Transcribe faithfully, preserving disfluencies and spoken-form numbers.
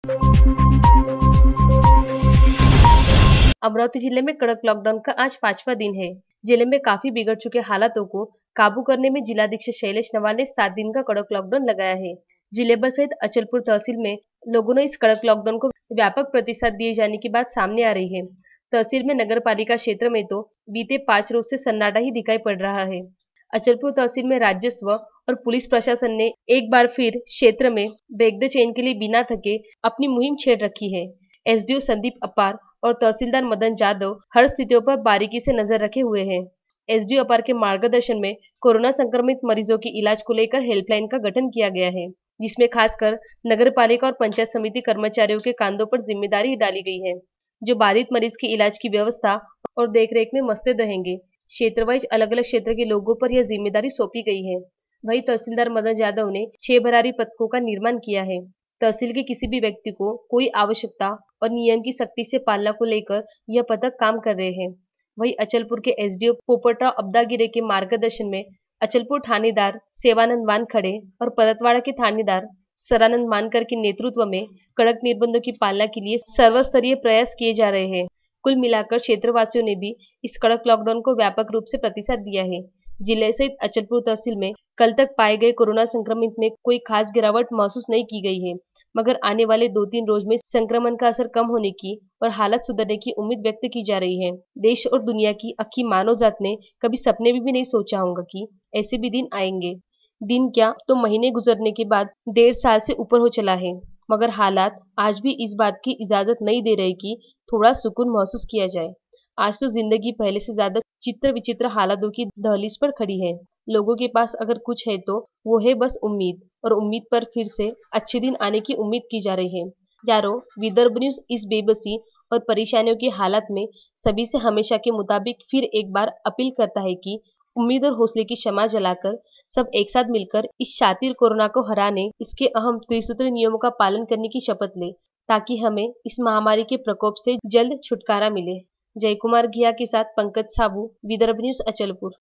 अमरावती जिले में कड़क लॉकडाउन का आज पांचवा दिन है। जिले में काफी बिगड़ चुके हालातों को काबू करने में जिलाधीक्षक शैलेश नवाल ने सात दिन का कड़क लॉकडाउन लगाया है। जिले भर सहित अचलपुर तहसील में लोगों ने इस कड़क लॉकडाउन को व्यापक प्रतिसाद दिए जाने की बात सामने आ रही है। तहसील में नगर पालिका क्षेत्र में तो बीते पाँच रोज से सन्नाटा ही दिखाई पड़ रहा है। अचलपुर तहसील में राजस्व और पुलिस प्रशासन ने एक बार फिर क्षेत्र में ब्रेक द चेन के लिए बिना थके अपनी मुहिम छेड़ रखी है। एसडीओ संदीप अपार और तहसीलदार मदन जाधव हर स्थितियों पर बारीकी से नजर रखे हुए हैं। एसडीओ अपार के मार्गदर्शन में कोरोना संक्रमित मरीजों के इलाज को लेकर हेल्पलाइन का गठन किया गया है, जिसमें खासकर नगर पालिका और पंचायत समिति कर्मचारियों के कंधों पर जिम्मेदारी डाली गई है, जो बाधित मरीज के इलाज की व्यवस्था और देखरेख में मस्ते रहेंगे। क्षेत्र वाइज अलग अलग क्षेत्र के लोगों पर यह जिम्मेदारी सौंपी गई है। वहीं तहसीलदार मदन जाधव ने छह भरारी पदकों का निर्माण किया है। तहसील के किसी भी व्यक्ति को कोई आवश्यकता और नियम की सख्ती से पालना को लेकर यह पदक काम कर रहे हैं। वहीं अचलपुर के एसडीओ पोपटराव अब्दागिरे के मार्गदर्शन में अचलपुर थानेदार सेवानंद वानखड़े और परतवाड़ा के थानेदार सरानंद मानकर के नेतृत्व में कड़क निर्बंधों की पालना के लिए सर्वस्तरीय प्रयास किए जा रहे हैं। कुल मिलाकर क्षेत्रवासियों ने भी इस कड़क लॉकडाउन को व्यापक रूप से प्रतिसाद दिया है। जिले सहित अचलपुर तहसील में कल तक पाए गए कोरोना संक्रमित में कोई खास गिरावट महसूस नहीं की गई है, मगर आने वाले दो तीन रोज में संक्रमण का असर कम होने की और हालत सुधरने की उम्मीद व्यक्त की जा रही है। देश और दुनिया की अक्खी मानव जात ने कभी सपने में भी नहीं सोचा होगा कि ऐसे भी दिन आएंगे। दिन क्या तो महीने गुजरने के बाद डेढ़ साल से ऊपर हो चला है, मगर हालात आज भी इस बात की इजाजत नहीं दे रहे कि थोड़ा सुकून महसूस किया जाए। आज तो जिंदगी पहले से ज्यादा चित्र विचित्र हालातों की दहलीज पर खड़ी है। लोगों के पास अगर कुछ है तो वो है बस उम्मीद, और उम्मीद पर फिर से अच्छे दिन आने की उम्मीद की जा रही है। यारो, विदर्भ न्यूज इस बेबसी और परेशानियों की हालत में सभी से हमेशा के मुताबिक फिर एक बार अपील करता है कि उम्मीद और हौसले की शमा जलाकर सब एक साथ मिलकर इस शातिर कोरोना को हराने, इसके अहम त्रिसूत्री नियमों का पालन करने की शपथ ले, ताकि हमें इस महामारी के प्रकोप से जल्द छुटकारा मिले। जय कुमार घिया के साथ पंकज साबू, विदर्भ न्यूज अचलपुर।